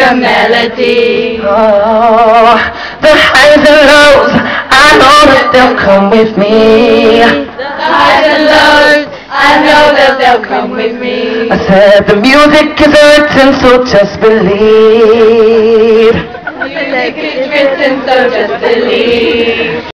a melody. Oh, the highs and lows, I know that they'll come with me. The highs and lows, I know that they'll come with me. I said the music is written, so just believe. Music is written, so just believe.